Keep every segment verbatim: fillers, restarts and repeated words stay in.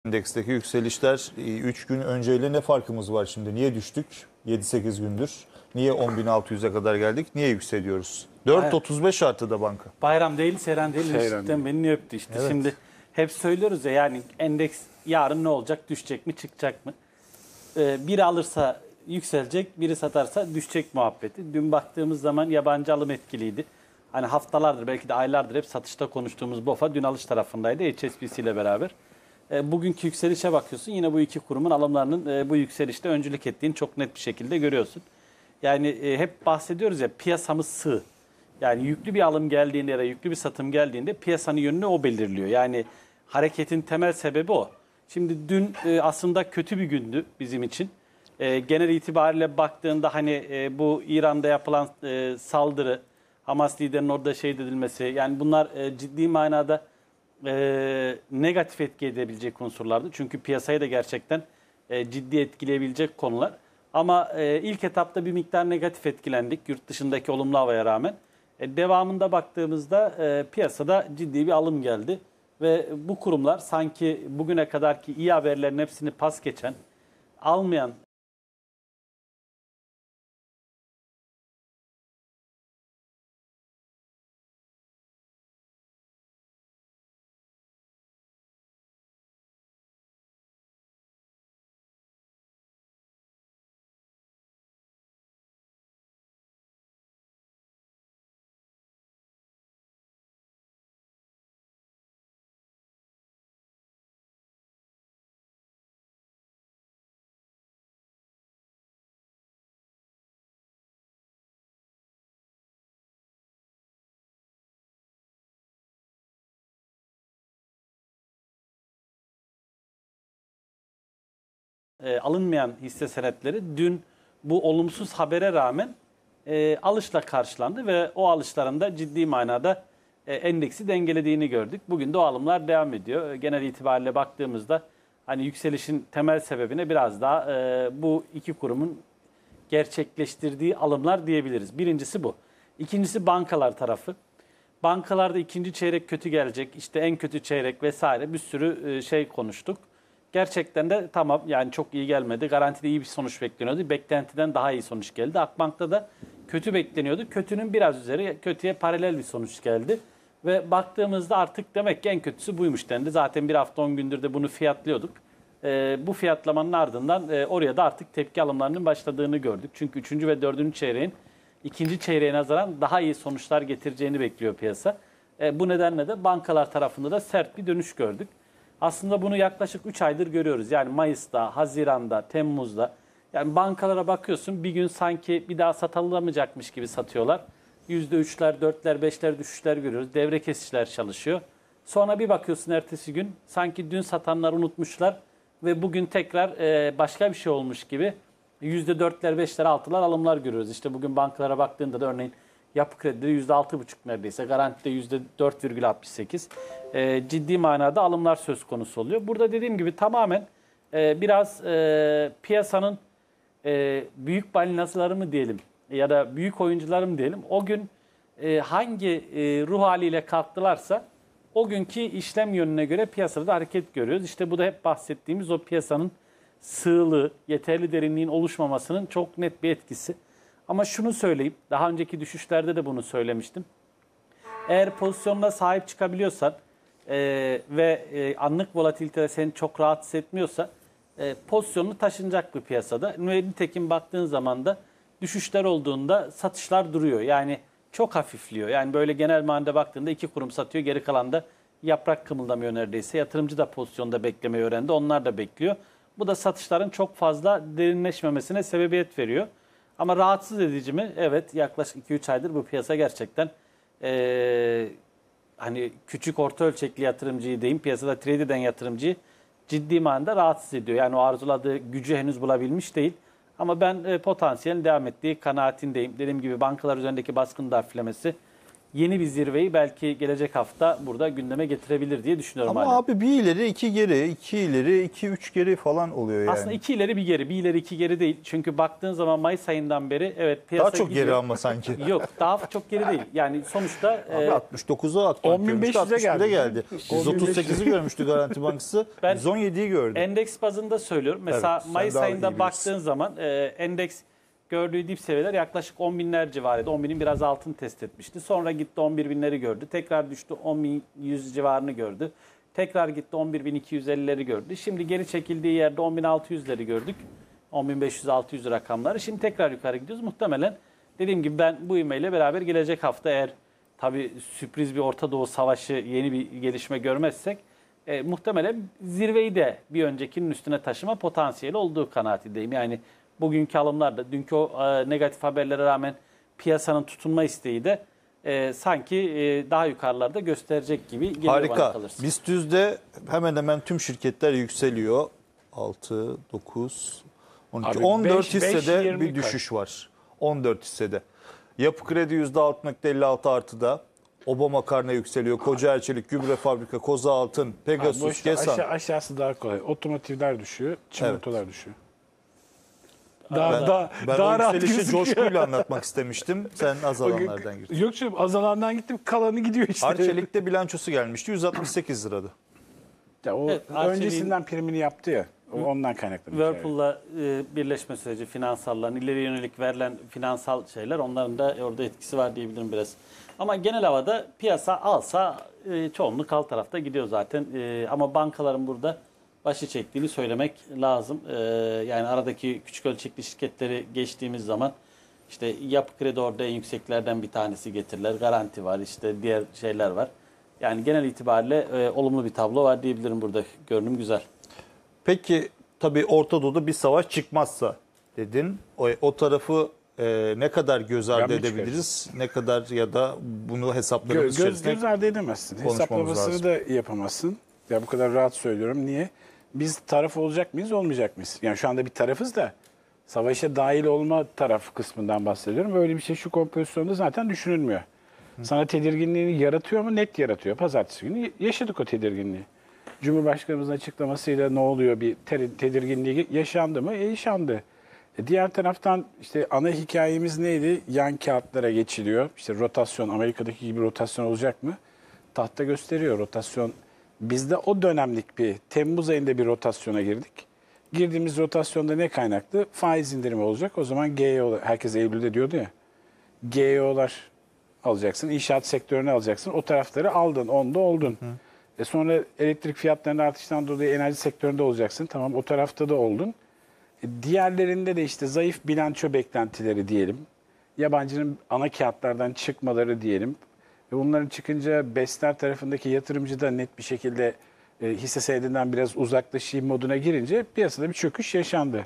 Endeksteki yükselişler üç gün önceyle ne farkımız var şimdi? Niye düştük yedi sekiz gündür? Niye on bin altı yüze kadar geldik? Niye yükseliyoruz? dört otuz beş arttı da banka. Bayram değil, seyran değil. Seyran beni öptü işte. Evet. Şimdi hep söylüyoruz ya, yani endeks yarın ne olacak? Düşecek mi, çıkacak mı? Ee, biri alırsa yükselecek, biri satarsa düşecek muhabbeti. Dün baktığımız zaman yabancı alım etkiliydi. Hani haftalardır, belki de aylardır hep satışta konuştuğumuz BOFA dün alış tarafındaydı H S B C ile beraber. E, bugünkü yükselişe bakıyorsun, yine bu iki kurumun alımlarının e, bu yükselişte öncülük ettiğini çok net bir şekilde görüyorsun. Yani e, hep bahsediyoruz ya, piyasamız sığ. Yani yüklü bir alım geldiğinde ya da yüklü bir satım geldiğinde piyasanın yönünü o belirliyor. Yani hareketin temel sebebi o. Şimdi dün e, aslında kötü bir gündü bizim için. E, genel itibariyle baktığında hani e, bu İran'da yapılan e, saldırı, Hamas liderinin orada şehit edilmesi, yani bunlar e, ciddi manada e, negatif etki edebilecek unsurlardı. Çünkü piyasayı da gerçekten e, ciddi etkileyebilecek konular. Ama e, ilk etapta bir miktar negatif etkilendik yurt dışındaki olumlu havaya rağmen. E, devamında baktığımızda e, piyasada ciddi bir alım geldi. Ve bu kurumlar sanki bugüne kadarki iyi haberlerin hepsini pas geçen, almayan e, alınmayan hisse senetleri dün bu olumsuz habere rağmen e, alışla karşılandı ve o alışlarında ciddi manada e, endeksi dengelediğini gördük. Bugün de o alımlar devam ediyor. Genel itibariyle baktığımızda hani yükselişin temel sebebine biraz daha e, bu iki kurumun gerçekleştirdiği alımlar diyebiliriz. Birincisi bu. İkincisi bankalar tarafı. Bankalarda ikinci çeyrek kötü gelecek, işte en kötü çeyrek vesaire bir sürü e, şey konuştuk. Gerçekten de tamam, yani çok iyi gelmedi. Garantide iyi bir sonuç bekleniyordu. Beklentiden daha iyi sonuç geldi. Akbank'ta da kötü bekleniyordu. Kötünün biraz üzeri, kötüye paralel bir sonuç geldi. Ve baktığımızda artık demek ki en kötüsü buymuş dendi. Zaten bir hafta on gündür de bunu fiyatlıyorduk. Ee, bu fiyatlamanın ardından e, oraya da artık tepki alımlarının başladığını gördük. Çünkü üçüncü ve dördüncü çeyreğin ikinci çeyreğe nazaran daha iyi sonuçlar getireceğini bekliyor piyasa. E, bu nedenle de bankalar tarafında da sert bir dönüş gördük. Aslında bunu yaklaşık üç aydır görüyoruz. Yani Mayıs'ta, Haziran'da, Temmuz'da. Yani bankalara bakıyorsun, bir gün sanki bir daha satılamayacakmış gibi satıyorlar. yüzde üçler, dörtler, beşler düşüşler görüyoruz. Devre kesişler çalışıyor. Sonra bir bakıyorsun ertesi gün sanki dün satanlar unutmuşlar ve bugün tekrar başka bir şey olmuş gibi yüzde dörtler, beşler, altılar alımlar görüyoruz. İşte bugün bankalara baktığında da örneğin Yapı Kredi'de yüzde altı buçuk neredeyse, Garanti'de yüzde dört virgül altmış sekiz. E, ciddi manada alımlar söz konusu oluyor. Burada dediğim gibi tamamen e, biraz e, piyasanın e, büyük balinasıları mı diyelim ya da büyük oyuncuları mı diyelim, o gün e, hangi e, ruh haliyle kalktılarsa o günkü işlem yönüne göre piyasada hareket görüyoruz. İşte bu da hep bahsettiğimiz o piyasanın sığlığı, yeterli derinliğin oluşmamasının çok net bir etkisi. Ama şunu söyleyeyim, daha önceki düşüşlerde de bunu söylemiştim. Eğer pozisyonuna sahip çıkabiliyorsan e, ve e, anlık volatilite seni çok rahatsız etmiyorsa e, pozisyonunu taşınacak bir piyasada. Nitekim baktığın zaman da düşüşler olduğunda satışlar duruyor. Yani çok hafifliyor. Yani böyle genel manada baktığında iki kurum satıyor, geri kalan da yaprak kımıldamıyor neredeyse. Yatırımcı da pozisyonda beklemeyi öğrendi, onlar da bekliyor. Bu da satışların çok fazla derinleşmemesine sebebiyet veriyor. Ama rahatsız edici mi? Evet, yaklaşık iki üç aydır bu piyasa gerçekten ee, hani küçük orta ölçekli yatırımcıyı diyeyim, piyasada trade eden yatırımcıyı ciddi manada rahatsız ediyor. Yani o arzuladığı gücü henüz bulabilmiş değil. Ama ben e, potansiyelin devam ettiği kanaatindeyim. Dediğim gibi bankalar üzerindeki baskının da hafiflemesi, yeni bir zirveyi belki gelecek hafta burada gündeme getirebilir diye düşünüyorum. Ama hala. abi bir ileri iki geri, iki ileri iki üç geri falan oluyor yani. Aslında iki ileri bir geri, bir ileri iki geri değil. Çünkü baktığın zaman Mayıs ayından beri evet piyasa Daha çok gidiyor. geri ama sanki. Yok, daha çok geri değil. Yani sonuçta Abi e, altmış dokuza atmak on bin beş görmüştü, yüze altmış bire geldi. geldi. yüz otuz sekizi görmüştü Garanti Bankası. Ben- yüz on yediyi gördü. endeks bazında söylüyorum. Mesela Evet, sen Mayıs daha iyi ayında bilirsin. baktığın zaman e, endeks gördüğü dip seviyeler yaklaşık on binler civarıydı. on binin biraz altını test etmişti. Sonra gitti on bir binleri gördü. Tekrar düştü on bin yüz civarını gördü. Tekrar gitti on bir bin iki yüz ellileri gördü. Şimdi geri çekildiği yerde on bin altı yüzleri gördük. on bin beş yüz altı yüz rakamları. Şimdi tekrar yukarı gidiyoruz. Muhtemelen dediğim gibi ben bu ivmeyle beraber gelecek hafta eğer tabii sürpriz bir Orta Doğu Savaşı yeni bir gelişme görmezsek e, muhtemelen zirveyi de bir öncekinin üstüne taşıma potansiyeli olduğu kanaatindeyim. Yani bugünkü alımlarda, dünkü o e, negatif haberlere rağmen piyasanın tutunma isteği de e, sanki e, daha yukarılarda gösterecek gibi geliyor bana Harika. kalırsa. BIST yüzde hemen hemen tüm şirketler yükseliyor. altı, dokuz, on iki, Abi on dört beş, beş, hissede yirmi bir düşüş var. on dört hissede. Yapı Kredi yüzde altı nokta elli altı artıda. Obama Karne yükseliyor. Koca Çelik, Gübre Fabrika, Koza Altın, Ha, Pegasus, boş ver, Gesan. aşağı, aşağısı daha kolay. Otomotivler düşüyor, çimentolar düşüyor. Daha, Ben, daha, ben daha o rahat yükselişi gözüküyor. coşkuyla anlatmak istemiştim. Sen azalanlardan girdin. Yok canım, azalandan gittim, kalanı gidiyor işte. Arçelik'te bilançosu gelmişti. yüz altmış sekiz lirada. Ya o Evet, Arçelik'in- öncesinden primini yaptı ya. O ondan kaynaklı. bir hikaye. Whirlpool'la e, birleşme süreci, finansalların, ileri yönelik verilen finansal şeyler onların da orada etkisi var diyebilirim biraz. Ama genel havada piyasa alsa e, çoğunluk alt tarafta gidiyor zaten. E, ama bankaların burada başı çektiğini söylemek lazım. E, yani aradaki küçük ölçekli şirketleri geçtiğimiz zaman işte Yapı Kredi orada en yükseklerden bir tanesi getirirler. Garanti var, işte diğer şeyler var. Yani genel itibariyle e, olumlu bir tablo var diyebilirim burada. Görünüm güzel. Peki tabii Orta Doğu'da bir savaş çıkmazsa dedin. O, o tarafı e, ne kadar göz ardı Gamle edebiliriz? Ne kadar ya da bunu Gö- hesaplarımız göz, içerisinde göz ardı edemezsin. konuşmamız Hesaplamasını lazım. da yapamazsın. Ya bu kadar rahat söylüyorum. Niye? Biz taraf olacak mıyız, olmayacak mıyız? Yani şu anda bir tarafız da savaşa dahil olma taraf kısmından bahsediyorum. Böyle bir şey şu kompozisyonda zaten düşünülmüyor. Sana tedirginliğini yaratıyor mu? Net yaratıyor. Pazartesi günü yaşadık o tedirginliği. Cumhurbaşkanımızın açıklamasıyla ne oluyor, bir te- tedirginliği yaşandı mı? E, yaşandı. E, diğer taraftan işte ana hikayemiz neydi? Yan kağıtlara geçiliyor. İşte rotasyon, Amerika'daki gibi rotasyon olacak mı? Tahta gösteriyor rotasyon. Biz de o dönemlik bir Temmuz ayında bir rotasyona girdik. Girdiğimiz rotasyonda ne kaynaklı? Faiz indirimi olacak. O zaman G E O, herkes Eylül'de diyordu ya. G E O'lar alacaksın, inşaat sektörünü alacaksın. O tarafları aldın, onda oldun. Hı. E sonra elektrik fiyatlarının artıştan dolayı enerji sektöründe olacaksın. Tamam, o tarafta da oldun. E diğerlerinde de işte zayıf bilanço beklentileri diyelim. Yabancının ana kağıtlardan çıkmaları diyelim. Ve bunların çıkınca BES'ler tarafındaki yatırımcı da net bir şekilde e, hisse senedinden biraz uzaklaşayım moduna girince piyasada bir çöküş yaşandı.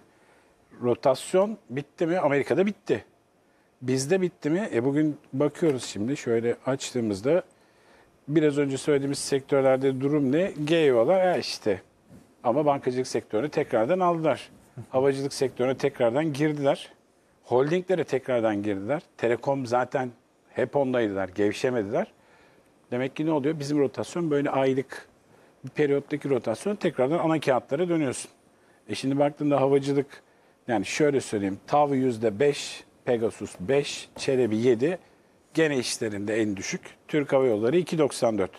Rotasyon bitti mi? Amerika'da bitti. Bizde bitti mi? E bugün bakıyoruz şimdi şöyle açtığımızda biraz önce söylediğimiz sektörlerde durum ne? G E O'lar e işte. Ama bankacılık sektörünü tekrardan aldılar. Havacılık sektörüne tekrardan girdiler. Holdinglere tekrardan girdiler. Telekom zaten hep ondaydılar, gevşemediler. Demek ki ne oluyor? Bizim rotasyon böyle aylık bir periyottaki rotasyon tekrardan ana kağıtlara dönüyorsun. E şimdi baktığında havacılık, yani şöyle söyleyeyim, T A V yüzde beş, Pegasus beş, Çelebi yedi, gene işlerinde en düşük. Türk Hava Yolları iki doksan dört.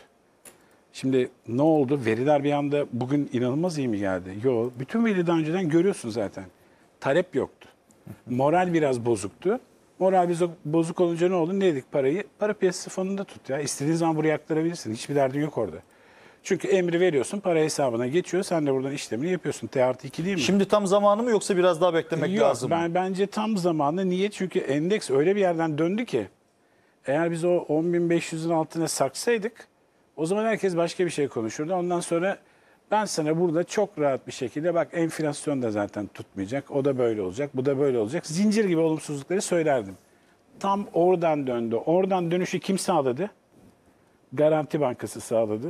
Şimdi ne oldu? Veriler bir anda bugün inanılmaz iyi mi geldi? Yok. Bütün veriyi daha önceden görüyorsun zaten. Talep yoktu. Moral biraz bozuktu. Moral biz bozuk olunca ne oldu? Ne dedik parayı? Para piyasası fonunda tut ya. İstediğin zaman buraya aktarabilirsin. Hiçbir derdin yok orada. Çünkü emri veriyorsun, para hesabına geçiyor. Sen de buradan işlemini yapıyorsun. T artı iki değil mi? Şimdi tam zamanı mı yoksa biraz daha beklemek Yok, lazım mı? ben bence tam zamanı. Niye? Çünkü endeks öyle bir yerden döndü ki eğer biz o on bin beş yüzün altına saksaydık o zaman herkes başka bir şey konuşurdu. Ondan sonra ben sana burada çok rahat bir şekilde bak enflasyon da zaten tutmayacak. O da böyle olacak, bu da böyle olacak. Zincir gibi olumsuzlukları söylerdim. Tam oradan döndü. Oradan dönüşü kim sağladı? Garanti Bankası sağladı.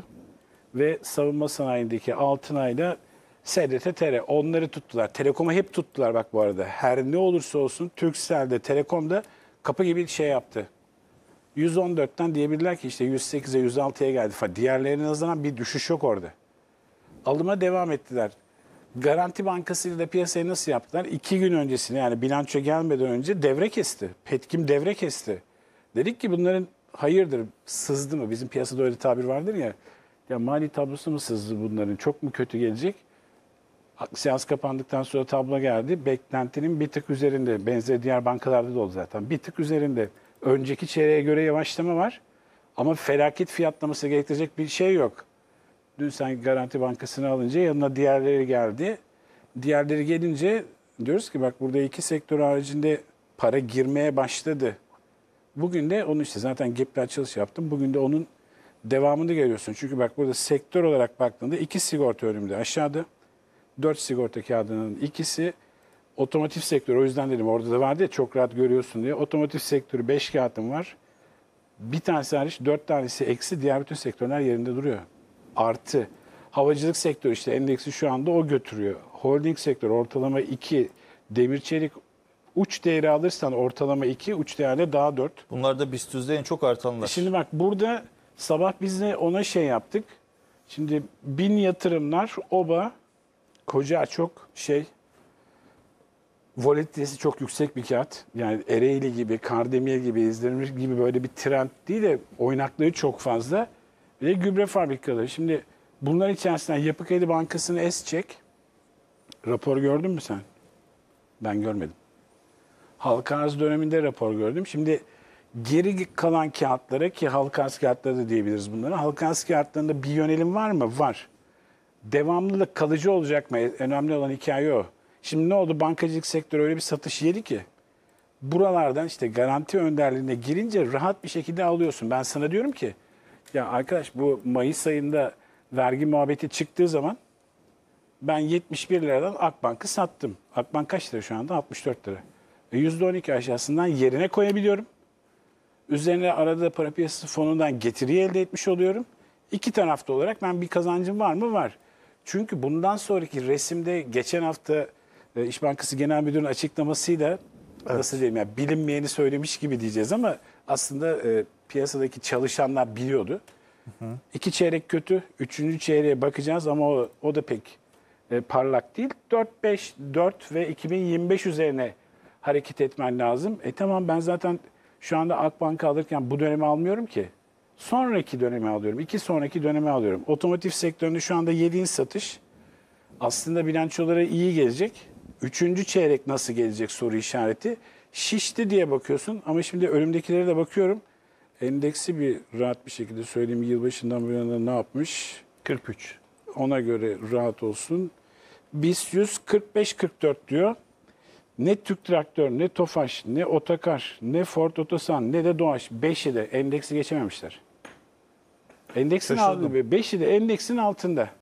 Ve savunma sanayindeki Altınay'la S D T T R onları tuttular. Telekom'u hep tuttular bak bu arada. Her ne olursa olsun Turkcell'de, Telekom'da kapı gibi şey yaptı. yüz on dörtten diyebilirler ki işte yüz sekize yüz altıya geldi falan. Diğerlerine nazaran bir düşüş yok orada. Alıma devam ettiler. Garanti Bankası ile de piyasayı nasıl yaptılar? İki gün öncesine yani bilanço gelmeden önce devre kesti. Petkim devre kesti. Dedik ki bunların hayırdır sızdı mı? Bizim piyasada öyle tabir vardır ya. Ya mali tablosu mu sızdı bunların? Çok mu kötü gelecek? Seans kapandıktan sonra tablo geldi. Beklentinin bir tık üzerinde. Benzeri diğer bankalarda da oldu zaten. Bir tık üzerinde. Önceki çeyreğe göre yavaşlama var. Ama felaket fiyatlaması gerektirecek bir şey yok. Dün sen Garanti Bankası'nı alınca yanına diğerleri geldi. Diğerleri gelince diyoruz ki bak burada iki sektör haricinde para girmeye başladı. Bugün de onun işte zaten gap'li açılış yaptım. Bugün de onun devamını görüyorsun. Çünkü bak burada sektör olarak baktığında iki sigorta önümde aşağıda. Dört sigorta kağıdının ikisi otomotiv sektörü. O yüzden dedim orada da vardı ya çok rahat görüyorsun diye. Otomotiv sektörü beş kağıtım var. Bir tanesi hariç dört tanesi eksi. Diğer bütün sektörler yerinde duruyor. Artı. Havacılık sektörü işte endeksi şu anda o götürüyor. Holding sektörü ortalama iki. Demir çelik uç değeri alırsan ortalama iki. Uç değerde daha dört. Bunlar da BIST yüzde en çok artanlar. Şimdi bak burada sabah biz de ona şey yaptık. Şimdi bin yatırımlar oba koca çok şey volatilitesi çok yüksek bir kağıt. Yani Ereğli gibi, Kardemir gibi, İzlemir gibi böyle bir trend değil de oynaklığı çok fazla. Ve gübre fabrikaları. Şimdi bunlar içerisinden Yapı Kredi Bankası'nı es çek. Rapor gördün mü sen? Ben görmedim. Halka arz döneminde rapor gördüm. Şimdi geri kalan kağıtlara ki halka arz kağıtları da diyebiliriz bunlara. Halka arz kağıtlarında bir yönelim var mı? Var. Devamlılık kalıcı olacak mı? Önemli olan hikaye o. Şimdi ne oldu? Bankacılık sektörü öyle bir satış yedi ki buralardan işte garanti önderliğine girince rahat bir şekilde alıyorsun. Ben sana diyorum ki ya arkadaş bu Mayıs ayında vergi muhabbeti çıktığı zaman ben yetmiş bir liradan Akbank'ı sattım. Akbank kaç lira şu anda? altmış dört lira. E yüzde on iki aşağısından yerine koyabiliyorum. Üzerine arada para piyasası fonundan getiri elde etmiş oluyorum. İki tarafta olarak ben bir kazancım var mı? Var. Çünkü bundan sonraki resimde geçen hafta e, İş Bankası Genel Müdürü'nün açıklamasıyla evet. Nasıl diyeyim yani bilinmeyeni söylemiş gibi diyeceğiz ama aslında e, piyasadaki çalışanlar biliyordu. Hı hı. İki çeyrek kötü, üçüncü çeyreğe bakacağız ama o, o da pek e, parlak değil. dört beş, dört ve iki bin yirmi beş üzerine hareket etmen lazım. E tamam ben zaten şu anda Akbank'ı alırken bu dönemi almıyorum ki. Sonraki dönemi alıyorum. İki sonraki dönemi alıyorum. Otomotiv sektöründe şu anda yediğin satış aslında bilançolara iyi gelecek. Üçüncü çeyrek nasıl gelecek soru işareti. Şişti diye bakıyorsun ama şimdi önümdekilere de bakıyorum. Endeksi bir rahat bir şekilde söyleyeyim yılbaşından bu yana ne yapmış? kırk üç. Ona göre rahat olsun. BIST yüz kırk beş kırk dört diyor. Ne Türk Traktör, ne Tofaş, ne Otokar, ne Ford Otosan, ne de Doğaç. Beşi de endeksi geçememişler. Endeksin altında, beşi de endeksin altında.